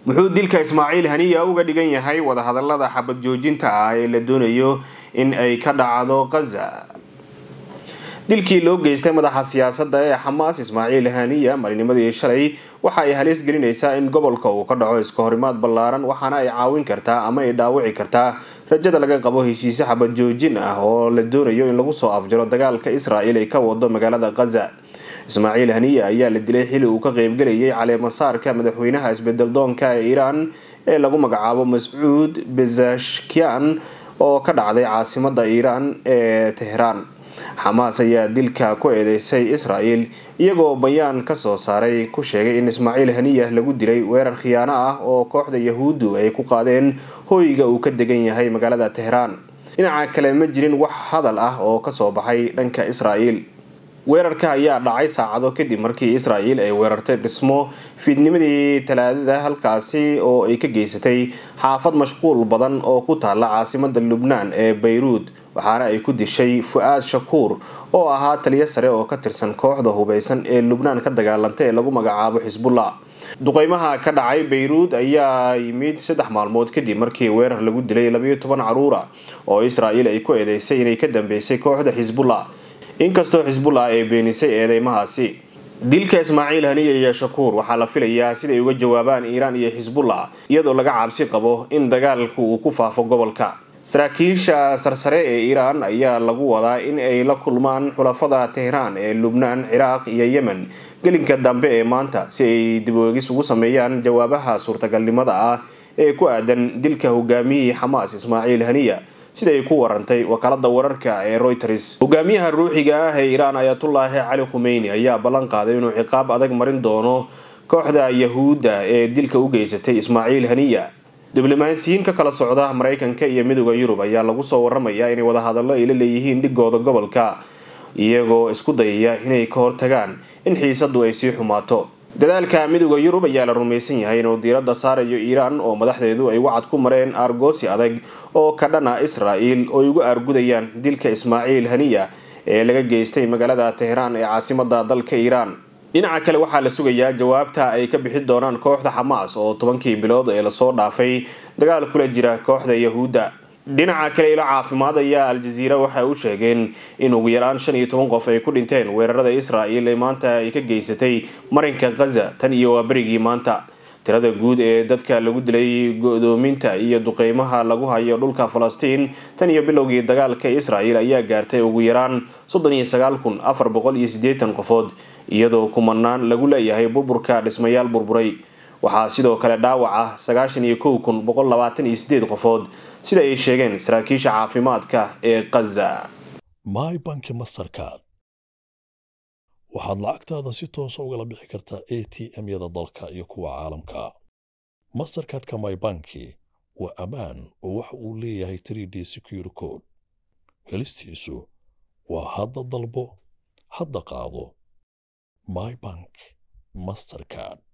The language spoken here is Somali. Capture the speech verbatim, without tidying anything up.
muxuu dilka Ismaaciil Haniya uga dhigan yahay wada hadallada xabad joojinta ah ee la doonayo in ay ka dhacdo Gaza? dilkii loo geystay madaxa siyaasadda ee Xamaas Ismaaciil Haniya marinimadii shalay waxa ay halis gelinaysaa in gobolka uu ka dhaco iska horimaad ballaaran waxaana ay caawin kartaa ama ay dhaawici kartaa rajada laga qabo heshiis xabad joojin ah oo la doonayo in lagu soo afjaro dagaalka Israa'iil ay ka wado magaalada Gaza. Ismaaciil Haniya ayaa la dilay xilli uu ka qayb galayay caleemasaarka madaxweynaha isbedel doonka ee Iran ee lagu magacaabo Mas'uud Pezeshkian oo ka dhacday caasimadda Iran ee Tehran. Xamaas ayaa dilka ku eedeysay Israa'iil iyagoo bayaan ka soo saaray ku sheegay in Ismaaciil Haniya lagu dilay weerar khiyaano ah oo kooxda Yahuuddu ay ku qaadeen hoyga uu ka degan yahay magaalada Tehran. dhinaca kale ma jirin wax hadal ah oo ka soo baxay dhanka Israa'iil. weerarka ayaa dhacay saacado kadib markii Israa'iil ay weerartay dhismo fiidnimadii Talaadada halkaasi oo ay ka geysatay xaafad mashquul badan oo ku taala caasimadda Lubnaan ee Beirut waxaana ay ku dishay Fuad Shakur oo ahaa taliye sare oo ka tirsan kooxda hubeysan ee Lubnaan ka dagaalantay ee lagu magacaabo Hezbollah. duqeymaha ka dhacay Beirut ayaa yimid saddex maalmood kadib markii weerar lagu dilay laba iyo toban caruur ah oo Israa'iil ay ku eedeysay inay ka dambeysay kooxda Hezbollah. inkastoo Hezbollah ay beenisay eedeymahaasi, dilka Ismaaciil Haniya iyo Shakur waxaa la filayaa sida ay uga jawaabaan Iran iyo Hezbollah iyadoo laga cabsi qabo in dagaalku uu ku faafo gobolka. saraakiisha sarsare ee Iran ayaa lagu wadaa in ay la kulmaan xulafada Tehran ee Lubnaan, Ciraaq iyo Yemen gelinka dambe ee maanta si ay dib u eegis ugu sameeyaan jawaabaha suurtagalnimada ah ee ku aadan dilka hogaamiyihii Xamaas Ismaaciil Haniya sida ay ku warantay wakaalada wararka ee Reuters. hogaamiyaha ruuxiga ah ee Iran Ayatollah Ali Khamenei ayaa ballan qaaday inuu ciqaab adag marin doono kooxda Yahuudda ee dilka u geysatay Ismaaciil Haniya. diblomaasiyiin ka kala socda Mareykanka iyo Midowga Yurub ayaa lagu soo waramayaa inay wada hadallo ay la leeyihiin dhigooda gobolka iyagoo isku dayaya inay ka hortagaan in xiisaddu ay sii xumaato. dadaalka Midowga Yurub ayaa la rumaysan yahay inuu diiradda saarayo Iran oo madaxdeedu ay wacad ku mareen argoosi adag oo ka dhana Israa'iil oo ugu argudayaan dilka Ismaaciil Haniya ee laga geystay magaalada Tehran ee caasimadda dalka Iran. dhinaca kale waxaa la sugayaa jawaabta ay ka bixi doonaan kooxda Xamaas oo tobankii bilood ee la soo dhaafay dagaal kula jira kooxda Yahuudda. dhinaca kale ilo caafimaad ayaa Al Jazeera waxa uu sheegeen in ugu yaraan shan iyo toban qof ay ku dhinteen weerarada Israa'iil ee maanta ay ka geysatay marinka Gaza tan iyo waaberigii maanta. tirada guud ee dadka lagu dilay go'doominta iyo duqeymaha lagu hayo dhulka Falastiin tan iyo bilowgii dagaalka Israa'iil ayaa gaartay ugu yaraan soddon iyo sagaal kun afar boqol iyo siddeetan qofood iyadoo kumanaan lagu leeyahay burburka dhismayaal burburay. waxaa sidoo kale dhaawac ah sagaashan iyo kow kun boqol labaatan iyo siddeed qofood sida ay sheegeen saraakiisha caafimaadka ee Gaza. My Bank Mastercard waxaad lacagtaada si toos ah uga bixi kartaa A T M-yada dalka iyo kuwa caalamka. Mastercard-ka My Bank waa ammaan oo waxa uu leeyahay three D secure code. helistiisu waa hadda dalbo, hadda qaado. My Bank Mastercard.